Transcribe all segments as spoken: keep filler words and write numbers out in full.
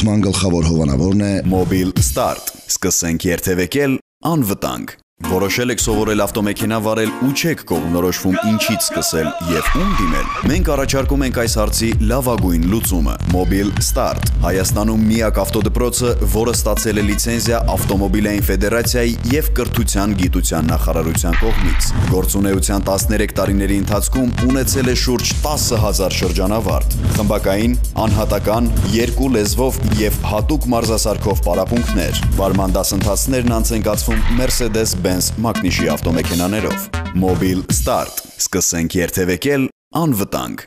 հաղորդման գլխավոր հովանավորն է Mobile Start։ Սկսենք երթևեկել անվտանգ։ Որոշել եք սովորել ավտոմեքենա վարել ու չեք կողմնորոշվում ինչից սկսել եւ ում դիմել։ Մենք առաջարկում ենք այս հարցի լավագույն լուծումը՝ Mobile Start։ Հայաստանում միակ ավտոդպրոցը, որը ստացել է լիցենզիա Ավտոմոբիլային ֆեդերացիայի եւ Կրթության գիտության նախարարության կողմից։ Գործունեության տասներեք տարիների ընթացքում ունեցել է շուրջ տասը հազար շրջանավարտ։ Խմբակային, անհատական, երկու լեզվով եւ հատուկ մարզասարքով պարապմունքներ։ Վարման դասընթացներն անց են կացվում Mercedes-Benz մակնիշի ավտոմեքենաներով։ Mobile Start։ Սկսենք երթևեկել անվտանգ։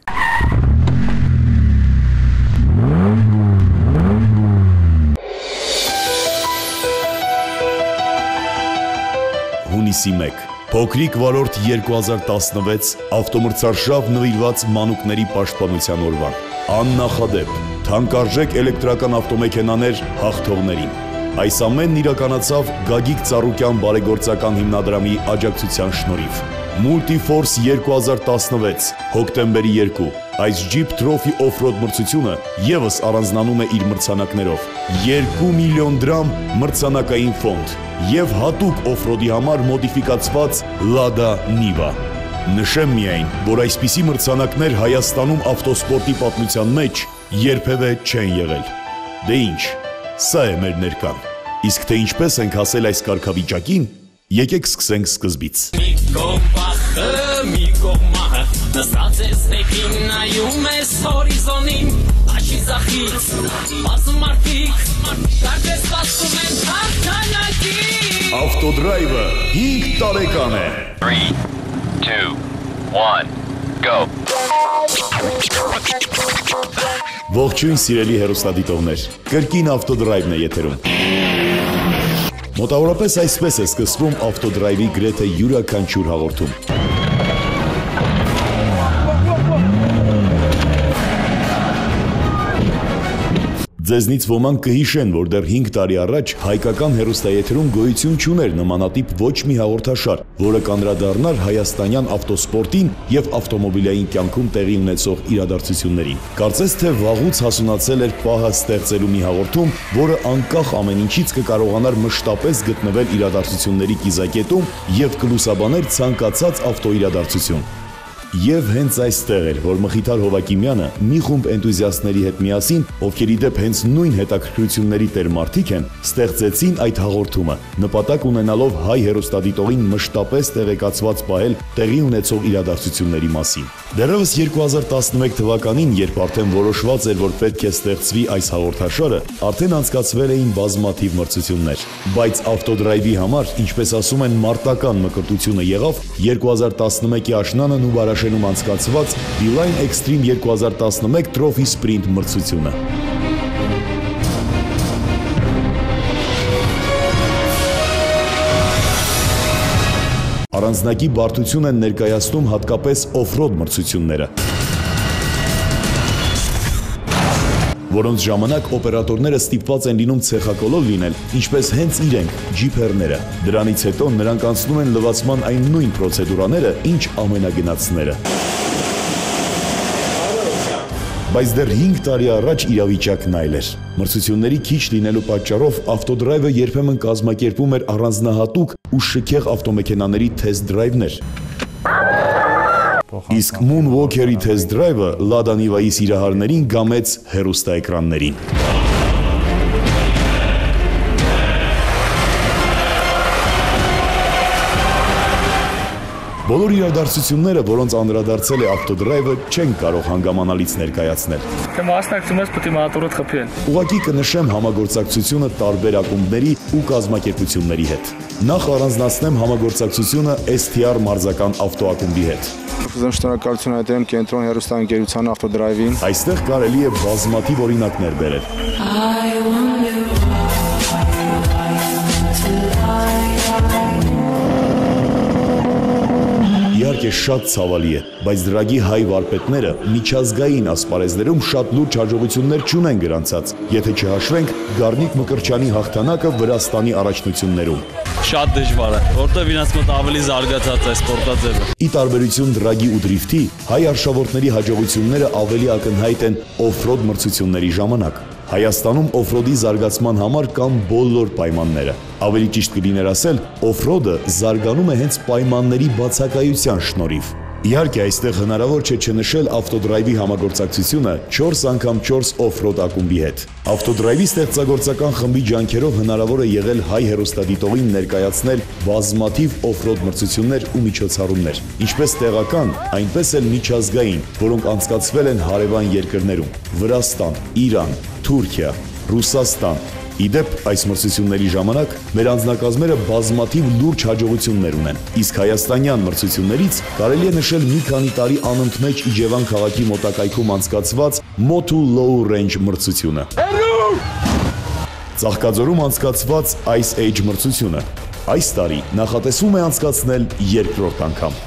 Հունիսի մեկ։ Փոքրիկ վարորդ երկու հազար տասնվեց ավտոմրցարշավ նվիրված մանուկների պաշտպանության օրվան։ Աննախադեպ, թանկարժեք էլեկտրական ավտոմեքենաներ հաղթողներին։ Այս ամենն իրականացավ Գագիկ Ծառուկյան բարեգործական հիմնադրամի աջակցության շնորհիվ։ Multiforce երկու հազար տասնվեց, հոկտեմբերի երկու, այս Jeep Trophy Off-Road մրցությունը ևս առանձնանում է իր մրցանակներով։ Երկու միլիոն դրամ մրցանակային ֆոնդ և հատուկ off-road-ի համար մոդիֆիկացված Lada Niva։ Նշեմ միայն, որ այսպիսի մրցանակներ Հայաստանում ավտոսպորտի պատմության մեջ երբևէ չեն եղել։ Դե ինչ, սա է մեր ներկան։ Իսկ թե ինչպես ենք հասել այս կարգավիճակին, եկեք սկսենք սկզբից։ Մի կողմ վախը, մի կողմ մահը, նստած ես տեքին, նայում ես հորիզոնին, աշի զախից, բացում մարդիկ, կարդես սպասում են հաղթանակին։ Ավտոդրայվը հինգ տարեկան է։ three, two, one, go։ Ողջույն սիրելի հեռուստադիտողներ, կրկին ավտոդրայվն է եթերում։ Մոտավորապես այսպես է սկսվում ավտոդրայվի գրեթե յուրաքանչյուր հաղորդում։ Ձեզնից ոմանք կհիշեն, որ դեռ հինգ տարի առաջ հայկական հեռուստաեթերում գոյություն չուներ նմանատիպ ոչ մի հաղորդաշար, որը կանդրադառնար հայաստանյան ավտոսպորտին եւ ավտոմոբիլային կյանքում տեղի ունեցող իրադարձություններին։ Կարծես թե վաղուց հասունացել էր պահը ստեղծելու մի հաղորդում, որը անկախ ամեն ինչից կկարողանար մշտապես գտնվել իրադարձությունների կիզակետում եւ կլուսաբաներ ցանկացած ավտոիրադարձություն։ Եվ հենց այստեղ էր, որ Մխիթար Հովակիմյանը մի խումբ էնտուզիաստների հետ միասին, ովքեր ի դեպ հենց նույն հետաքրքրությունների տեր մարդիկ են, ստեղծեցին այդ հաղորդումը, նպատակ ունենալով հայ հեռուստադիտողին մշտապես տեղեկացված պահել տեղի ունեցող իրադարձությունների մասին։ Դեռևս երկու հազար տասնմեկ թվականին, երբ արդեն որոշված էր, որ պետք է ստեղծվի այս հաղորդաշարը, արդեն անցկացվել էին բազմաթիվ մրցություններ, բայց ավտոդրայվի համար, ինչպես ասում են, մարտական մկրտությունը եղավ երկու հազար տասնմեկի աշնանն ու Բարաշենում անցկացված Beeline Extreme երկու հազար տասնմեկ Trophy Sprint մրցությունը։ Առանձնակի բարդություն են ներկայացնում հատկապես off-road մրցությունները, որոնց ժամանակ օպերատորները ստիպված են լինում ցեխակոլով լինել, ինչպես հենց իրենք, ջիփերները։ Դրանից հետո նրանք անցնում են լվացման այն նույն պրոցեդուրաները, ինչ ամենագնացները։ Բայց դեռ հինգ տարի առաջ իրավիճակն այլ էր։ Մրցությունների քիչ լինելու պատճառով ավտոդրայվը երբեմն կազմակերպում էր առանձնահատուկ ու շքեղ ավտոմեքենաների թեստ դրայվներ։ Իսկ Moonwalker-ի թեստ դրայվը Lada Niva-ի սիրահարներին գամեց հեռուստաէկրաններին։ Բոլոր իրադարձությունները, որոնց անդրադարձել է ավտոդրայվը, չեն կարող հանգամանալից ներկայացնել։ Թե մասնակցում ես, պետք է մատորդ խփեն։ Ուղղակի կնշեմ համագործակցությունը տարբեր ակումբների ու կազմակերպությունների հետ։ Նախ առանձնացնեմ համագործակցությունը S T R մարզական ավտոակումբի հետ։ Ուզում շնորհակալություն հայտնել Կենտրոն հեռուստաընկերության ավտոդրայվին։ Այստեղ կարելի է բազմաթիվ օրինակներ բերել։ Իհարկե շատ ցավալի է, բայց դրագի հայ վարպետները միջազգային ասպարեզներում շատ լուրջ հաջողություններ չունեն գրանցած, եթե չհաշվենք Գառնիկ Մկրտչյանի հաղթանակը Վրաստանի առաջնություններում։ Շատ դժվար է, որտեղ իրենց մոտ ավելի զարգացած է սպորտաձևը։ Ի տարբերություն դրագի ու դրիֆտի, հայ արշավորդների հաջողությունները ավելի ակնհայտ են օֆ-ռոդ մրցությունների ժամանակ։ Հայաստանում օֆրոդի զարգացման համար կան բոլոր պայմանները։ Ավելի ճիշտ կլիներ ասել, օֆրոդը զարգանում է հենց պայմանների բացակայության շնորհիվ։ Իհարկե, այստեղ հնարավոր չէ չնշել ավտոդրայվի համագործակցությունը չորս անգամ չորս օֆրոդ ակումբի հետ։ Ավտոդրայվի ստեղծագործական խմբի ջանքերով հնարավոր է եղել հայ հեռուստադիտողին ներկայացնել բազմաթիվ օֆրոդ մրցություններ ու միջոցառումներ, ինչպես տեղական, այնպես էլ միջազգային, որոնք անցկացվել են հարևան երկրներում՝ Վրաստան, Իրան, Թուրքիա, Ռուսաստան։ Իդեպ, այս մրցությունների ժամանակ մեր անձնակազմերը բազմաթիվ լուրջ հաջողություններ ունեն, իսկ հայաստանյան մրցություններից կարելի է նշել մի քանի տարի անընդմեջ Իջևան քաղաքի մոտակայքում անցկացված Moto Low Range մրցությունը։ Ծաղկաձորում անցկացված Ice Age մրցությունը այս տարի նախատեսվում է անցկացնել երկրորդ անգամ։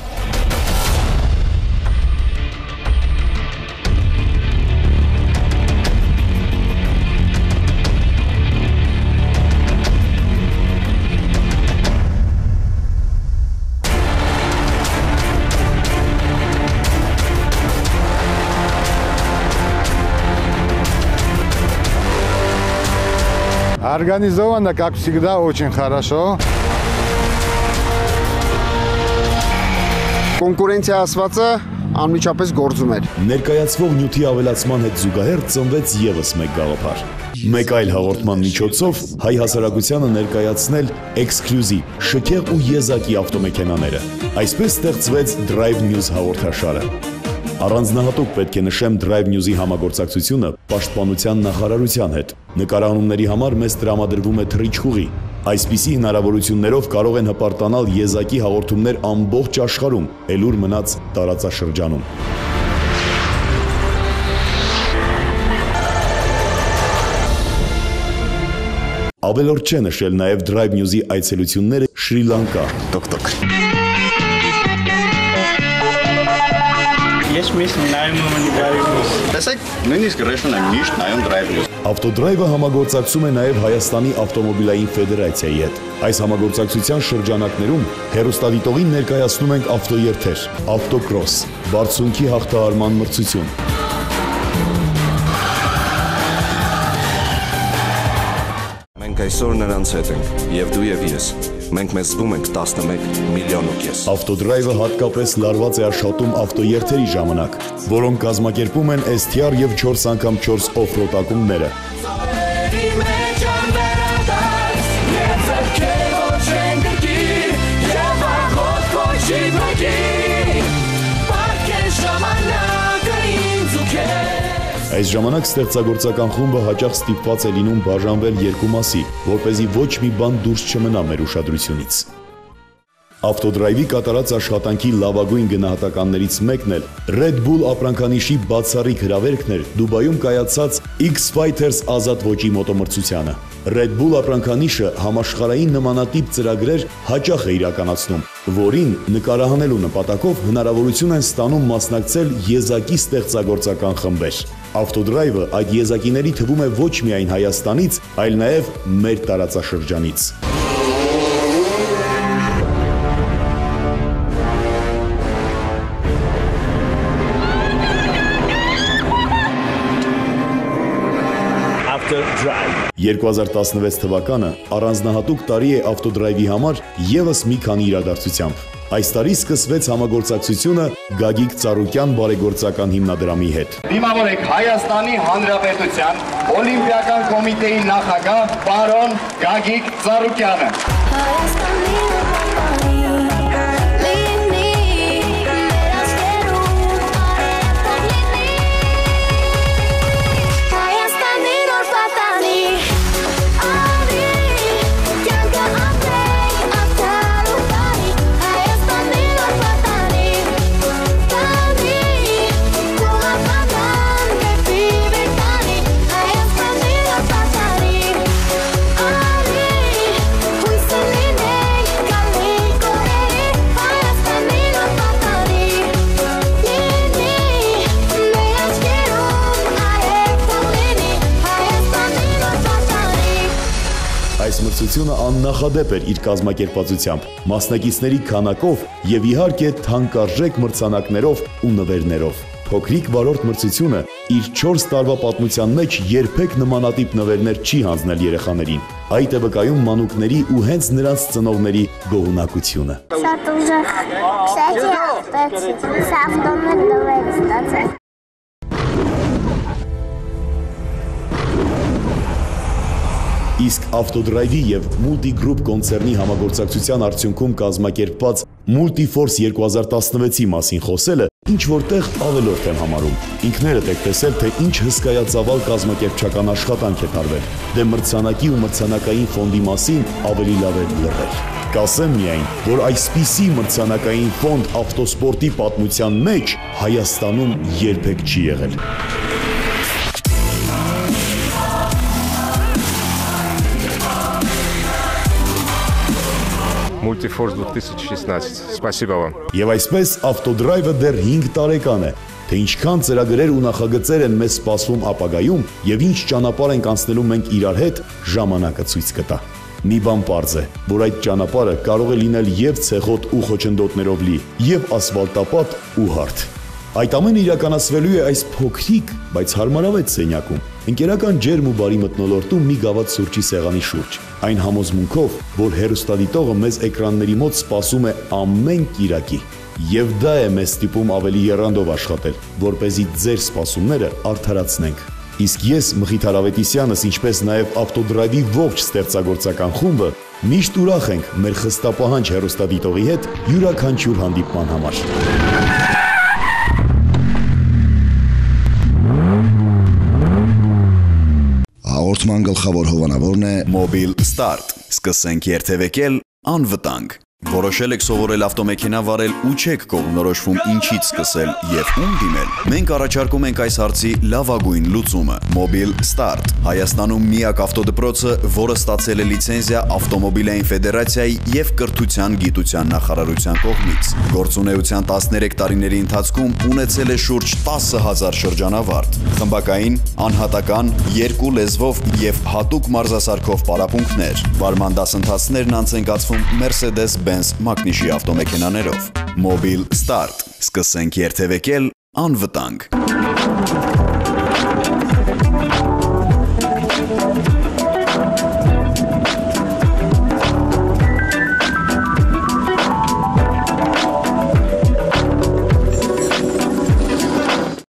Организовано, как всегда, очень хорошо. Կոնկուրենցիա ասվածը անմիջապես գործում էր։ Ներկայացվող նյութի ավելացման հետ զուգահեռ ծնվեց եւս մեկ գաղափար։ Մեկ այլ հաղորդման միջոցով հայ հասարակությանը ներկայացնել էքսկլյուզիվ, շքեղ ու եզակի ավտոմեքենաները։ Այսպես ստեղծվեց Drive News հաղորդաշարը։ Առանձնահատուկ պետք է նշեմ Drive News-ի համագործակցությունը Պաշտպանության նախարարության հետ։ Նկարահանումների համար մեզ տրամադրվում է թռիչքուղի։ Այսպիսի հնարավորություններով կարող են հպարտանալ եզակի հաղորդումներ ամբողջ աշխարհում, ելուր մնաց տարածաշրջանում։ Ավելորդ չէ նշել նաև Drive News-ի այցելությունները Շրի Լանկա։ Տոկ-տոկ։ Ես միշտ նայում եմ Drive News։ Տեսեք, նույնիսկ ռեշտն եմ միշտ նայում Drive News։ Ավտոդրայվը համագործակցում է նաև Հայաստանի ավտոմոբիլային ֆեդերացիայի հետ։ Այս համագործակցության շրջանակներում հեռուստադիտողին ներկայացնում ենք ավտոերթեր, ավտոկրոս, բարձունքի հաղթահարման մրցություն։ Մենք այսօր նրանց հետ ենք, եւ դու եւ ես։ Մենք մեզ զգում ենք տասնմեկ միլիոն ու կես։ Ավտոդրայվը հատկապես լարված է աշխատում ավտոերթերի ժամանակ, որոնք կազմակերպում են էս թի ար եւ չորս անգամ չորս օֆրոդ ակումբները։ Այս ժամանակ ստեղծագործական խումբը հաճախ ստիպված է լինում բաժանվել երկու մասի, որպեսզի ոչ մի բան դուրս չմնա մեր ուշադրությունից։ Ավտոդրայվի կատարած աշխատանքի լավագույն գնահատականներից մեկն էլ Red Bull ապրանքանիշի բացառիկ հրավերքն էր Դուբայում կայացած X-Fighters ազատ ոճի մոտոմրցությանը։ Red Bull ապրանքանիշը համաշխարհային նմանատիպ ծրագրեր հաճախ է իրականացնում, որին նկարահանելու նպատակով հնարավորություն են ստանում մասնակցել եզակի ստեղծագործական խմբեր։ Ավտոդրայվը այդ եզակիների թվում է ոչ միայն Հայաստանից, այլ նաև մեր տարածաշրջանից։ երկու հազար տասնվեց թվականը առանձնահատուկ տարի է ավտոդրայվի համար եւս մի քանի իրադարձությամբ։ Այս տարի սկսվեց համագործակցությունը Գագիկ Ծառուկյան բարեգործական հիմնադրամի հետ։ Դիմավոր եք Հայաստանի Հանրապետության Օլիմպիական կոմիտեի նախագահ պարոն Գագիկ Ծառուկյանը։ Այս մրցությունը աննախադեպ էր իր կազմակերպվածությամբ, մասնակիցների քանակով եւ իհարկե թանկարժեք մրցանակներով ու նվերներով։ փոքրիկ վարորդ մրցությունը իր չորս տարվա պատմության մեջ երբեք նմանատիպ նվերներ չի հանձնել երեխաներին։ Այդ է վկայում մանուկների ու հենց նրանց ծնողների գոհունակությունը։ Շատ ուժեղ քսեքի աղբեցի, սավտոներ նվեր ստացել։ Իսկ Ավտոդրայվի եւ Multigroup կոնցեռնի համագործակցության արդյունքում կազմակերպված Multiforce երկու հազար տասնվեցի մասին խոսելը ինչ որտեղ ավելորդ եմ համարում։ Ինքներդ եք տեսել, թե ինչ հսկայածավալ կազմակերպչական աշխատանք է տարվել։ Դե մրցանակի ու մրցանակային ֆոնդի մասին ավելի լավ է լռել։ Կասեմ միայն, որ այսպիսի մրցանակային ֆոնդ ավտոսպորտի պատմության մեջ Հայաստանում երբեք չի եղել։ Multiforce две тысячи шестнадцать. Спасибо вам. Եվ այսպես Ավտոդրայվը դեռ հինգ տարեկան է, թե ինչքան ծրագրեր ու նախագծեր են մեզ սպասվում ապագայում եւ ինչ ճանապարհ ենք անցնելու մենք իրար հետ, ժամանակը ցույց կտա։ Մի բան պարզ է, որ այդ ճանապարհը կարող է լինել եւ ցեխոտ ու խոչընդոտներով լի, եւ ասֆալտապատ ու հարթ։ Այդ ամենը իրականացվելու է այս փոքրիկ, բայց հարմարավետ սենյակում, ընկերական ջերմ ու բարի մթնոլորտում մի գավաթ սուրճի սեղանի շուրջ, այն համոզմունքով, որ հեռուստադիտողը մեզ էկրանների մոտ սպասում է ամեն կիրակի։ Եվ դա է մեզ ստիպում ավելի եռանդով աշխատել, որպեսզի ձեր սպասումները արդարացնենք։ Իսկ ես Մխիթ Հարավետիսյանս, ինչպես նաև Ավտոդրայվի ողջ ստեղծագործական խումբը միշտ ուրախ ենք մեր խստապահանջ հեռուստադիտողի հետ յուրաքանչյուր հանդիպման համար։ Հաղորդման գլխավոր հովանավորն է Mobile Start։ Սկսենք երթևեկել անվտանգ։ Որոշել եք սովորել ավտոմեքենա վարել ու չեք կողմնորոշվում ինչից սկսել եւ ում դիմել։ Մենք առաջարկում ենք այս հարցի լավագույն լուծումը՝ Mobile Start։ Հայաստանում միակ ավտոդպրոցը, որը ստացել է լիցենզիա Ավտոմոբիլային ֆեդերացիայի եւ Կրթության գիտության նախարարության կողմից։ Գործունեության տասներեք տարիների ընթացքում ունեցել է շուրջ տասը հազար շրջանավարտ։ Խմբակային, անհատական, երկու լեզվով եւ հատուկ մարզասարքով պարապմունքներ։ Վարման դասընթացներն անց են կացվում Mercedes-Benz մակնիշի ավտոմեքենաներով։ Mobile Start։ Սկսենք երթևեկել անվտանգ։